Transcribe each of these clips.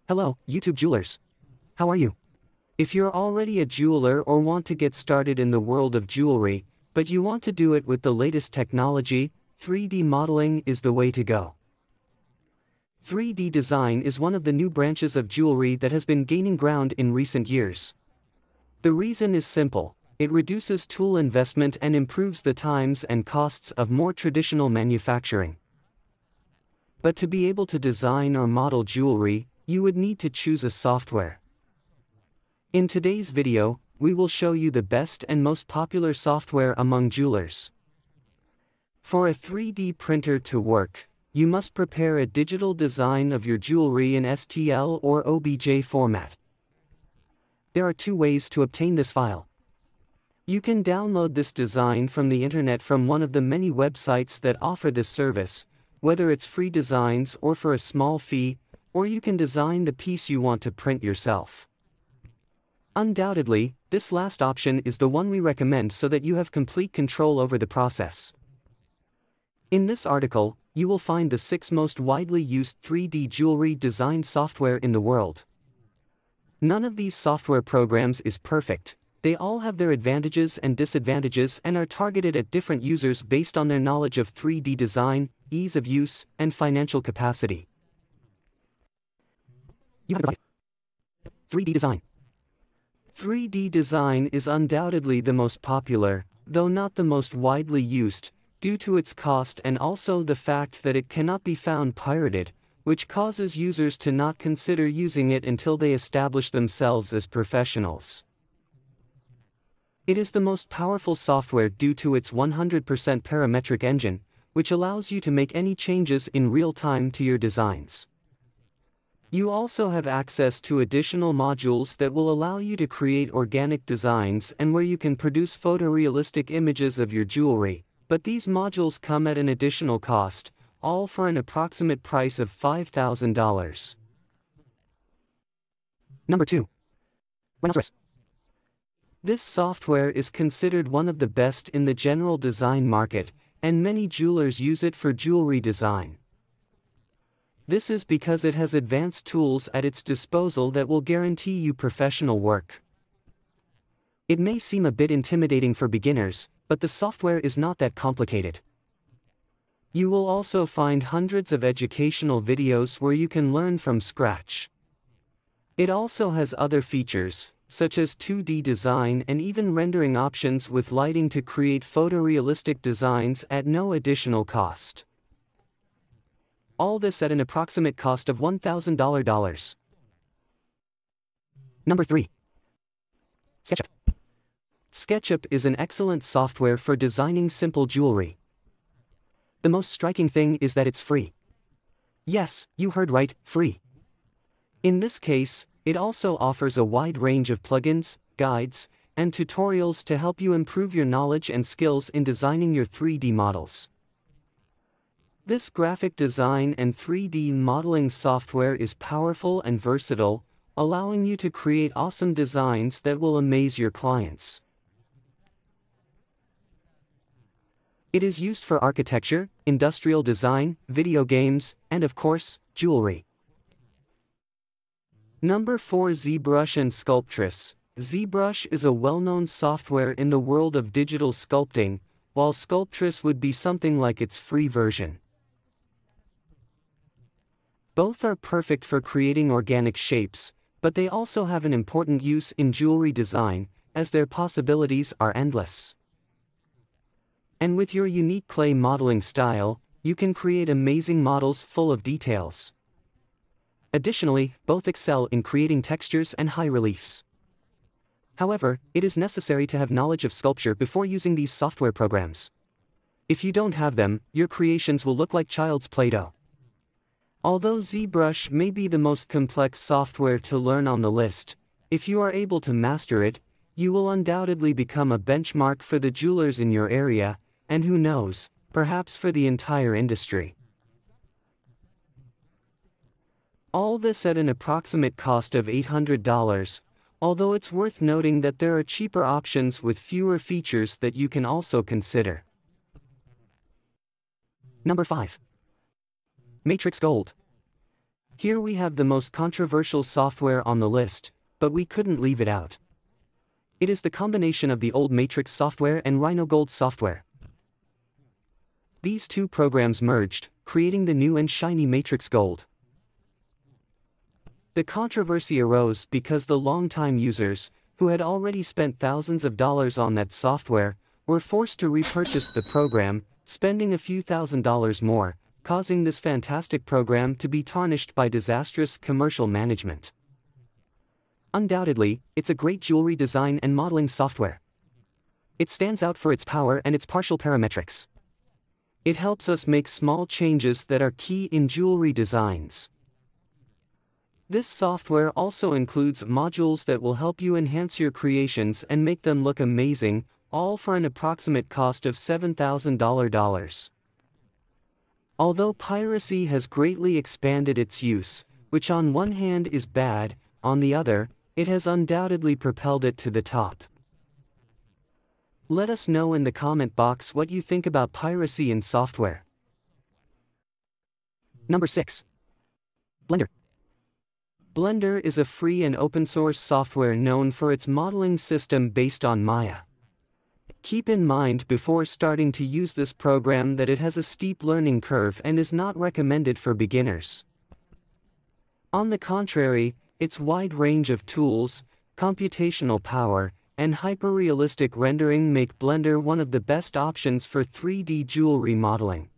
Hello, YouTube jewelers. How are you? If you're already a jeweler or want to get started in the world of jewelry, but you want to do it with the latest technology, 3D modeling is the way to go. 3D design is one of the new branches of jewelry that has been gaining ground in recent years. The reason is simple: it reduces tool investment and improves the times and costs of more traditional manufacturing. But to be able to design or model jewelry, you would need to choose a software. In today's video, we will show you the best and most popular software among jewelers. For a 3D printer to work, you must prepare a digital design of your jewelry in STL or OBJ format. There are two ways to obtain this file. You can download this design from the internet from one of the many websites that offer this service, whether it's free designs or for a small fee, or you can design the piece you want to print yourself. Undoubtedly, this last option is the one we recommend so that you have complete control over the process. In this article, you will find the 6 most widely used 3D jewelry design software in the world. None of these software programs is perfect. They all have their advantages and disadvantages and are targeted at different users based on their knowledge of 3D design, ease of use, and financial capacity. You have it right. 3D design. 3D design is undoubtedly the most popular, though not the most widely used, due to its cost and also the fact that it cannot be found pirated, which causes users to not consider using it until they establish themselves as professionals. It is the most powerful software due to its 100% parametric engine, which allows you to make any changes in real time to your designs. You also have access to additional modules that will allow you to create organic designs and where you can produce photorealistic images of your jewelry, but these modules come at an additional cost, all for an approximate price of $5,000. Number 2. Rhinoceros. This software is considered one of the best in the general design market, and many jewelers use it for jewelry design. This is because it has advanced tools at its disposal that will guarantee you professional work. It may seem a bit intimidating for beginners, but the software is not that complicated. You will also find hundreds of educational videos where you can learn from scratch. It also has other features, such as 2D design and even rendering options with lighting to create photorealistic designs at no additional cost. All this at an approximate cost of $1,000. Number 3. Sketchup. Sketchup is an excellent software for designing simple jewelry. The most striking thing is that it's free. Yes, you heard right, free. In this case, it also offers a wide range of plugins, guides, and tutorials to help you improve your knowledge and skills in designing your 3D models. This graphic design and 3D modeling software is powerful and versatile, allowing you to create awesome designs that will amaze your clients. It is used for architecture, industrial design, video games, and of course, jewelry. Number 4. Zbrush and Sculptress. Zbrush is a well-known software in the world of digital sculpting, while Sculptress would be something like its free version. Both are perfect for creating organic shapes, but they also have an important use in jewelry design, as their possibilities are endless. And with your unique clay modeling style, you can create amazing models full of details. Additionally, both excel in creating textures and high reliefs. However, it is necessary to have knowledge of sculpture before using these software programs. If you don't have them, your creations will look like child's Play-Doh. Although Zbrush may be the most complex software to learn on the list, if you are able to master it, you will undoubtedly become a benchmark for the jewelers in your area, and who knows, perhaps for the entire industry. All this at an approximate cost of $800, although it's worth noting that there are cheaper options with fewer features that you can also consider. Number 5. Matrixgold. Here we have the most controversial software on the list, but we couldn't leave it out. It is the combination of the old Matrix software and Rhinoceros software. These two programs merged, creating the new and shiny Matrixgold. The controversy arose because the longtime users, who had already spent thousands of dollars on that software, were forced to repurchase the program, spending a few $1,000s more, causing this fantastic program to be tarnished by disastrous commercial management. Undoubtedly, it's a great jewelry design and modeling software. It stands out for its power and its partial parametrics. It helps us make small changes that are key in jewelry designs. This software also includes modules that will help you enhance your creations and make them look amazing, all for an approximate cost of $7,000. Although piracy has greatly expanded its use, which on one hand is bad, on the other, it has undoubtedly propelled it to the top. Let us know in the comment box what you think about piracy in software. Number 6. Blender. Blender is a free and open-source software known for its modeling system based on Maya. Keep in mind before starting to use this program that it has a steep learning curve and is not recommended for beginners. On the contrary, its wide range of tools, computational power, and hyper-realistic rendering make Blender one of the best options for 3D jewelry modeling.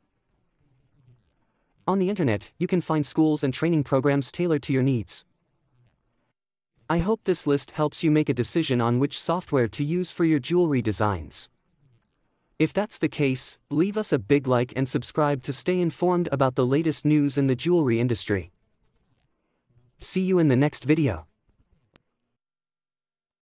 On the internet, you can find schools and training programs tailored to your needs. I hope this list helps you make a decision on which software to use for your jewelry designs. If that's the case, leave us a big like and subscribe to stay informed about the latest news in the jewelry industry. See you in the next video.